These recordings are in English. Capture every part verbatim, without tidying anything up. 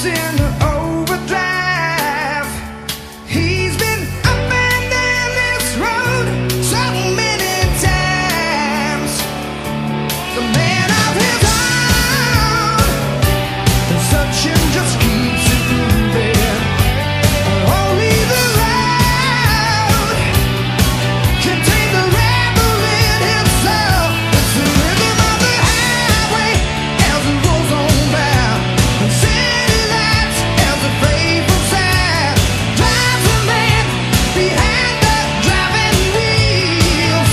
in overdrive. He's been up and down this road so many times. The man of his own, the searching just keeps it moving. Only the loud can take the rebel in himself. It's the rhythm of the highway as it rolls on by. And city lights as the faithful side drives a man behind the driving wheels.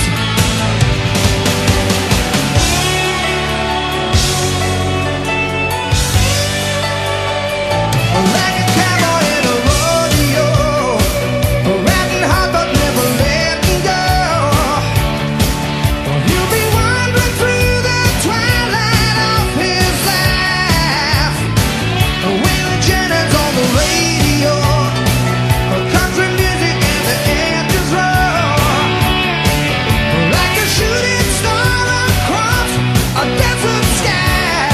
Like a cowboy in a rodeo, riding hard but never letting go. He'll be wandering through the twilight of his life, when the journey's on the radio, country music and the engines roar. Like a shooting star across a desert sky.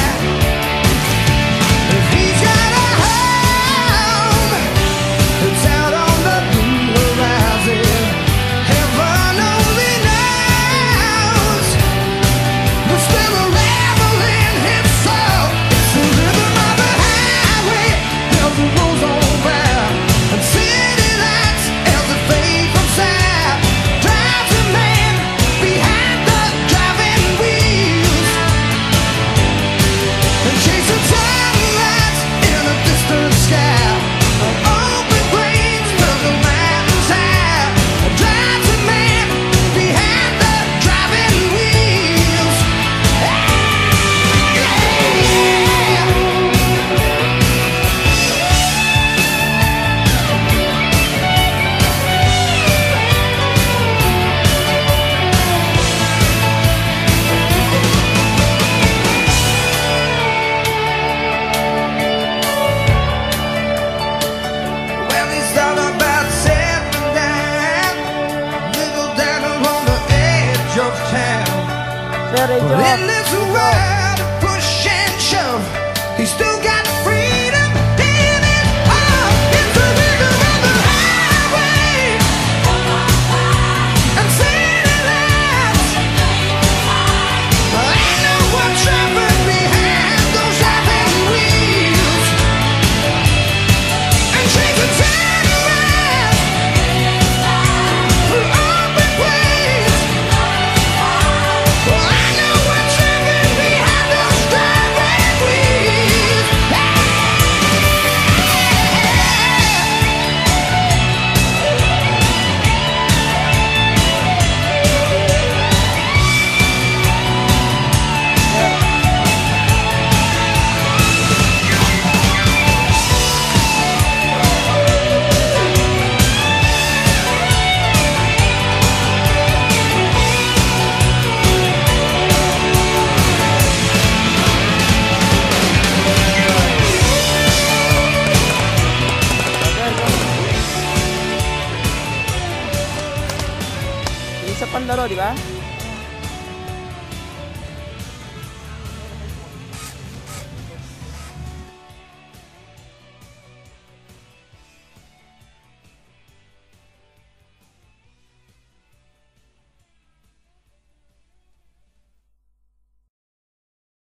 If he's got a home, it's out on the blue horizon. Heaven only knows. There's still a rebel in his soul. It's the rhythm of the highway as it rolls on by. And city lights as the faithful side drives a man behind the driving wheels. And chasing sunlights in a distant sky, an open plains till the mountains high, drives a man behind the driving wheels. Yeah. Well, he thought about settling down, little down along the edge of town. Very But good. in this world of push and shove, he's still got freedom in his heart. It's the rhythm of the highway and city lights. Ain't no one trapping behind those driving wheels. And chasing sunrise through open ways. Well, I know one trapping behind those driving wheels. Isa pang laro, di ba?